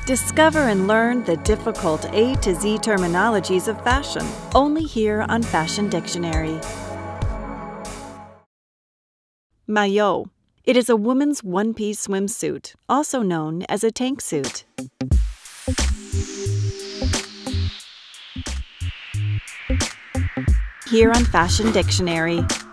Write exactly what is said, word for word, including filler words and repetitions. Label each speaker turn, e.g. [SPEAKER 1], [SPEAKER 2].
[SPEAKER 1] Discover and learn the difficult A to Z terminologies of fashion, only here on Fashion Dictionary. Maillot. It is a woman's one-piece swimsuit, also known as a tank suit. Here on Fashion Dictionary.